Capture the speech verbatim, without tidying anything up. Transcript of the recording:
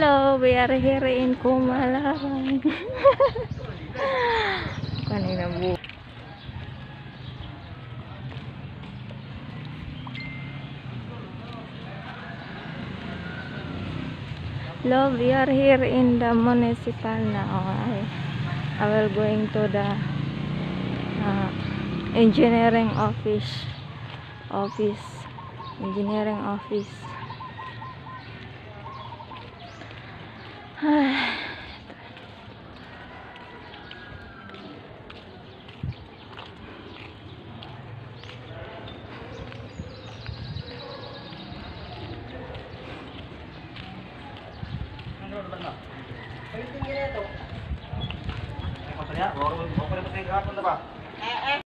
Hello, we are here in Kumalarang. Kanina bu. Hello, we are here in the municipal now. I, I will going to the uh, engineering office. Office. Engineering office. Eh, eh.